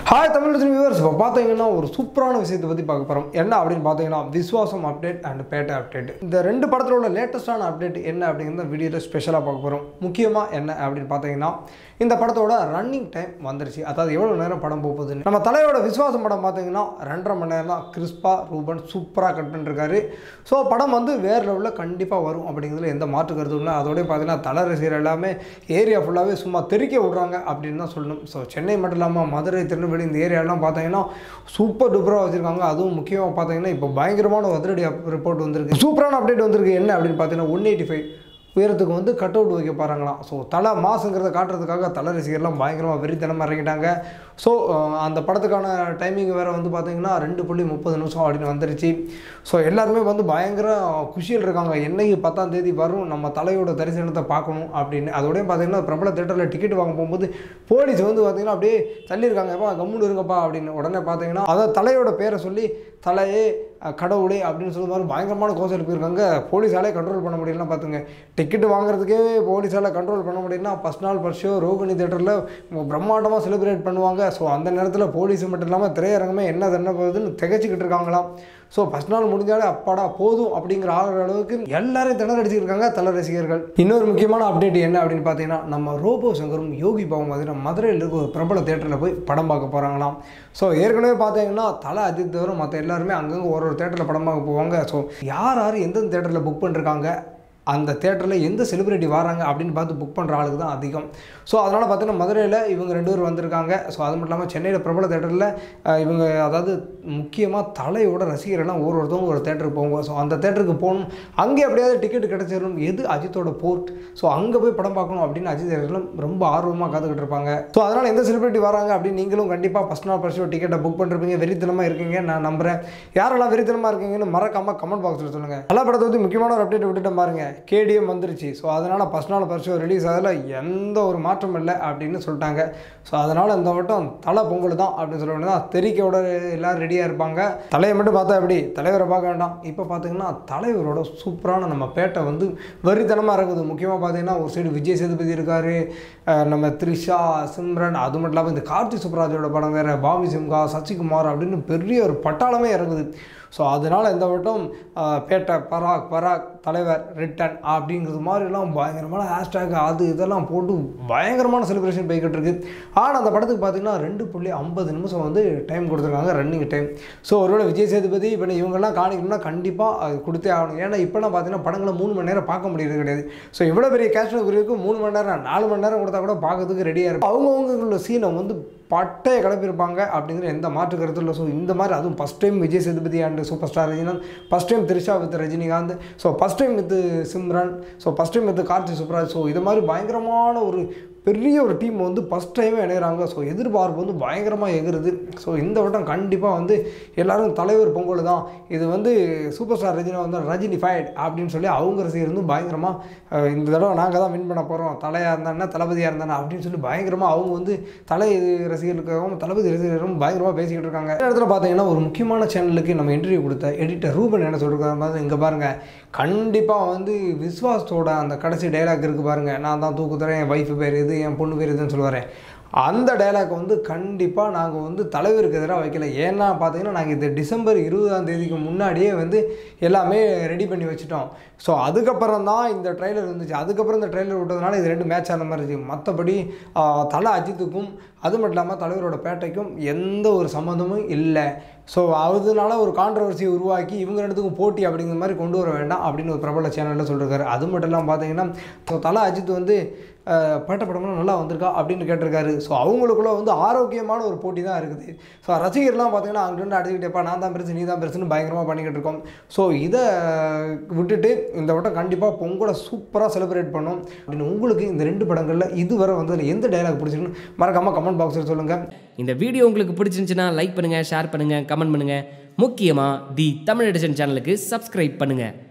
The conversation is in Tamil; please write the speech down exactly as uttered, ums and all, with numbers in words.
Hi Tamil viewers, இப்போ பாத்தீங்கன்னா ஒரு சூப்பரான விஷயத்தை பத்தி பார்க்க போறோம். என்ன அப்படினு பாத்தீங்கன்னா Viswasam update and Petta update. இந்த ரெண்டு படத்துல உள்ள லேட்டஸ்டான அப்டேட் என்ன அப்படிங்கறத வீடியோல ஸ்பெஷலா பார்க்க போறோம். முக்கியமா என்ன அப்படினு பாத்தீங்கன்னா இந்த படத்தோட ரன்னிங் டைம் வந்துருச்சு. அதாவது எவ்வளவு நேரம் படம் போகுதுன்னு. நம்ம தலையோட விஸ்வாசம் படம் பாத்தீங்கன்னா ரெண்டரை மணி நேரம் தான் கிறிஸ்பா ரூபன் சூப்பரா கட் பண்ணிருக்காரு. சோ படம் வந்து வேற லெவல்ல கண்டிப்பா வரும் அப்படிங்கிறதுல எந்த மாற்று கருத்தும் இல்லை. அதோட பாத்தீங்கன்னா தல ரசிகர் எல்லாமே ஏரியா ஃபுல்லாவே சும்மா தெறிக்க விடுறாங்க அப்படின்னு தான் சொல்லணும். சோ சென்னை மட்டும் இல்லாம மதுரை திருநெல்வேலி இந்த ஏரியாலாம் பார்த்தீங்கன்னா சூப்பர் டூப்பராக வச்சுருக்காங்க. அதுவும் முக்கியமாக பார்த்தீங்கன்னா இப்போ பயங்கரமான அதிரடி ரிப்போர்ட் வந்திருக்கு. சூப்பரான அப்டேட் வந்திருக்கு. என்ன அப்படின்னு பார்த்தீங்கன்னா ஒன் எயிட்டி ஃபைவ் உயரத்துக்கு வந்து கட் அவுட் வைக்க பாருங்களாம். ஸோ தலை மாசுங்கிறத காட்டுறதுக்காக தலை ரசிகர்லாம் பயங்கரமாக வெறித்தனமாக இறங்கிட்டாங்க. ஸோ அந்த படத்துக்கான டைமிங் வேறு வந்து பார்த்திங்கன்னா ரெண்டு புள்ளி முப்பது நிமிஷம் அப்படின்னு வந்துருச்சு. ஸோ எல்லாருமே வந்து பயங்கர குஷியில் இருக்காங்க. என்னைக்கு பத்தாம் தேதி வரும் நம்ம தலையோட தரிசனத்தை பார்க்கணும் அப்படின்னு. அதோடய பார்த்திங்கன்னா பிரபல தேட்டரில் டிக்கெட் வாங்க போகும்போது போலீஸ் வந்து பார்த்திங்கன்னா அப்படியே தள்ளியிருக்காங்க. எப்பா கம்முன்னு இருங்கப்பா அப்படின்னு. உடனே பார்த்திங்கன்னா அதை தலையோட பேரை சொல்லி தலையே கடவுளே அப்படின்னு சொல்லுற மாதிரி பயங்கரமான கோஷம் இருக்காங்க. போலீஸாலே கண்ட்ரோல் பண்ண முடியலன்னா பார்த்துங்க. டிக்கெட்டு வாங்குறதுக்கே போலீஸால் கண்ட்ரோல் பண்ண முடியும்னா ஃபஸ்ட் நாள் ஃபர்ஸ்ட் ஷோ ரோகிணி தேட்டரில் பிரம்மாண்டமாக செலிப்ரேட் பண்ணுவாங்க. ஸோ அந்த நேரத்தில் போலீஸ் மட்டும் இல்லாமல் திரையரங்கமே என்ன என்ன போகுதுன்னு திகச்சிக்கிட்டு இருக்காங்களாம். ஸோ ஃபஸ்ட் நாள் முடிஞ்சாலே அப்பாடா போதும் அப்படிங்கிற ஆகிற அளவுக்கு எல்லாரையும் திணற அடிச்சிருக்காங்க தல ரசிகர்கள். இன்னொரு முக்கியமான அப்டேட் என்ன அப்படின்னு பார்த்தீங்கன்னா நம்ம ரோபோ சங்கரும் யோகி பாவும் பார்த்தீங்கன்னா மதுரையில் இருக்க ஒரு பிரபல தேட்டரில் போய் படம் பார்க்க போகிறாங்களாம். ஸோ ஏற்கனவே பார்த்தீங்கன்னா தலை அஜித் தவிர மற்ற எல்லாருமே அங்கங்கே ஒரு ஒரு தேட்டரில் படம் பார்க்க போவாங்க. ஸோ யார் யார் எந்தெந்த தேட்டரில் புக் பண்ணிருக்காங்க, அந்த தேட்டரில் எந்த செலிபிரிட்டி வராங்க அப்படின்னு பார்த்து புக் பண்ணுற ஆளுக்கு தான் அதிகம். ஸோ அதனால் பார்த்தீங்கன்னா மதுரையில் இவங்க ரெண்டு பேர் வந்திருக்காங்க. ஸோ அது மட்டும் இல்லாமல் சென்னையில் பிரபல தேட்டரில் இவங்க அதாவது முக்கியமாக தலையோட ரசிகரெல்லாம் ஒரு ஒருத்தவங்க ஒரு தேட்டருக்கு போவாங்க. ஸோ அந்த தேட்டருக்கு போகணும், அங்கே எப்படியாவது டிக்கெட் கிடச்சிடணும், எது அஜித்தோட போர்ட், ஸோ அங்கே போய் படம் பார்க்கணும் அப்படின்னு அஜித் தேட்டரில் ரொம்ப ஆர்வமாக காத்துக்கிட்டு இருப்பாங்க. ஸோ அதனால் எந்த செலிபிரிட்டி வராங்க அப்படின்னு நீங்களும் கண்டிப்பாக ஃபஸ்ட் நாள் ஃபர்ஸ்ட் ஷோ டிக்கெட்டை புக் பண்ணிருப்பீங்க. வெறித்தனமாக இருக்கீங்க நான் நம்புகிறேன். யாரெல்லாம் வெறித்தனமாக இருக்கீங்கன்னு மறக்காமல் கமெண்ட் பாக்ஸில் சொல்லுங்கள். எல்லா படத்தை பற்றி முக்கியமான ஒரு அப்டேட் விட்டுட்டு பாருங்க. கேடிஎம் வந்துருச்சு. ஸோ அதனால் ஃபஸ்ட் நாள் ஃபர்ஸ்ட் ஷோ ரிலீஸ் ஆகல எந்த ஒரு மாற்றம் இல்லை அப்படின்னு சொல்லிட்டாங்க. ஸோ அதனால் இந்த வட்டம் தலை பொங்கல் தான் அப்படின்னு சொல்ல வேண்டியதான். தெரிக்கையோட எல்லோரும் ரெடியாக இருப்பாங்க. தலையை மட்டும் பார்த்தா எப்படி, தலைவரை பார்க்க வேண்டாம். இப்போ பார்த்தீங்கன்னா தலைவரோட சூப்பரான நம்ம பேட்டை வந்து வெறித்தனமாக இருக்குது. முக்கியமாக பார்த்தீங்கன்னா ஒரு சைடு விஜய் சேதுபதி இருக்கார், நம்ம த்ரிஷா, சிம்ரன், அது மட்டும் இல்லாமல் இந்த கார்த்திக் சுப்பராஜோட படம் வேறு, பாபி சிம்ஹா, சசிகுமார் அப்படின்னு பெரிய ஒரு பட்டாளமே இறங்குது. ஸோ அதனால் இந்த வட்டம் பேட்டை பராக் பராக் தலைவர் ரிட்டன் அப்படிங்கிறது மாதிரிலாம் பயங்கரமான ஹேஷ்டேக் அது இதெல்லாம் போட்டு பயங்கரமான செலிப்ரேஷன் போய்கிட்டு இருக்குது. ஆனால் அந்த படத்துக்கு பார்த்திங்கன்னா ரெண்டு புள்ளி ஐம்பது நிமிஷம் வந்து டைம் கொடுத்துருக்காங்க ரன்னிங் டைம். ஸோ ஒருவேளை விஜய் சேதுபதி இப்போ இவங்கெல்லாம் காணிக்கணும்னா கண்டிப்பாக அது கொடுத்தே ஆகணும். ஏன்னா இப்போலாம் பார்த்தீங்கன்னா படங்களை மூணு மணி நேரம் பார்க்க முடியாது கிடையாது. ஸோ இவ்வளோ பெரிய கேஷ் குறிவுக்கு மூணு மணி நேரம் நாலு மணி நேரம் கொடுத்தா கூட பார்க்கறதுக்கு ரெடியாக இருக்கும். அவங்கவுங்களுள்ள சீனை வந்து பட்டையை கிளப்பியிருப்பாங்க அப்படிங்கிற எந்த மாற்று கருத்து இல்லை. ஸோ இந்த மாதிரி அதுவும் first time Vijay Sethupathi and super star Rajinikanth, first time Trisha with Rajinikanth, so first time with Simran, so first time with Karthik Subbaraj. So இது மாதிரி பயங்கரமான ஒரு பெரிய ஒரு டீம் வந்து ஃபஸ்ட் டைமே இணைகிறாங்க. ஸோ எதிர்பார்ப்பு வந்து பயங்கரமாக எகுறுது. ஸோ இந்த வட்டம் கண்டிப்பாக வந்து எல்லோரும் தலைவர் பொங்கல் தான், இது வந்து சூப்பர் ஸ்டார் ரஜினி வந்து ரஜினி ஃபைட் அப்படின்னு சொல்லி அவங்க ரசிகர் வந்து பயங்கரமாக இந்த தடவை நாங்கள் தான் வின் பண்ண போகிறோம், தலையாக இருந்தானே தளபதியாக இருந்தானே அப்படின்னு சொல்லி பயங்கரமாக அவங்க வந்து தலை ரசிகர்களுக்காகவும் தளபதி ரசிகர்களும் பயங்கரமாக பேசிக்கிட்டு இருக்காங்க. இந்த இடத்துல பார்த்தீங்கன்னா ஒரு முக்கியமான சேனலுக்கு நம்ம இன்டர்வியூ கொடுத்த எடிட்டர் ரூபன் என்ன சொல்லியிருக்காங்க இங்கே பாருங்கள். கண்டிப்பாக வந்து விஸ்வாசத்தோட அந்த கடைசி டைலாக் இருக்குது பாருங்கள், நான் தான் தூக்குத்துறேன், என் ஒய்ஃபு பேர் இது, என் பொண்ணு பேர் இதுன்னு சொல்லுவார். அந்த டைலாக் வந்து கண்டிப்பாக நாங்கள் வந்து தலைவருக்கு எதிராக வைக்கல. ஏன்னா பார்த்தீங்கன்னா நாங்கள் இந்த டிசம்பர் இருபதாம் தேதிக்கு முன்னாடியே வந்து எல்லாமே ரெடி பண்ணி வச்சுட்டோம். ஸோ அதுக்கப்புறம் தான் இந்த ட்ரெய்லர் இருந்துச்சு. அதுக்கப்புறம் இந்த ட்ரெய்லர் விட்டதுனால இது ரெண்டு மேட்ச் ஆன மாதிரி இருந்துச்சு. மற்றபடி தலை அஜித்துக்கும் அது மட்டும் இல்லாமல் தலைவரோட பேட்டைக்கும் எந்த ஒரு சம்மந்தமும் இல்லை. ஸோ அதனால ஒரு கான்ட்ரவர்சியை உருவாக்கி இவங்க ரெண்டுத்துக்கும் போட்டி அப்படிங்கிற மாதிரி கொண்டு வர வேண்டாம் அப்படின்னு ஒரு பிரபல சேனலில் சொல்லியிருக்காரு. அது மட்டும் இல்லாமல் பார்த்தீங்கன்னா ஸோ தலை அஜித் வந்து பேட்டை படம்லாம் நல்லா வந்திருக்கா அப்படின்னு கேட்டிருக்காரு. ஸோ அவங்களுக்குள்ள வந்து ஆரோக்கியமான ஒரு போட்டி தான் இருக்குது. ஸோ ரசிகர்லாம் பார்த்தீங்கன்னா அங்கிருந்து அடிச்சுக்கிட்டேப்பா நான் தான் பெருசு நீ தான் பெருசுன்னு பயங்கரமாக பண்ணிக்கிட்டு இருக்கோம். ஸோ இதை விட்டுட்டு இந்த வட்டம் கண்டிப்பாக பொங்கலை சூப்பராக செலிப்ரேட் பண்ணோம் அப்படின்னு. உங்களுக்கு இந்த ரெண்டு படங்களில் இதுவரை வந்து எந்த டைலாக் பிடிச்சிருக்குன்னு மறக்காமல் கமெண்ட் பாக்ஸில் சொல்லுங்கள். இந்த வீடியோ உங்களுக்கு பிடிச்சிருந்துச்சுன்னா லைக் பண்ணுங்கள், ஷேர் பண்ணுங்கள், கமெண்ட் பண்ணுங்கள். முக்கியமாக தி தமிழ் எடிஷன் சேனலுக்கு சப்ஸ்கிரைப் பண்ணுங்கள்.